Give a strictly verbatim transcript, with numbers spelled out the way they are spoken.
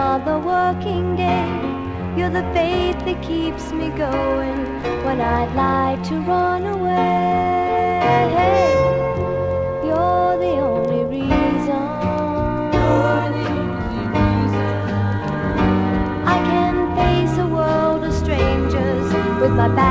another working day. You're the faith that keeps me going when I'd like to run away. You're the only reason. You're the only reason I can face a world of strangers with my back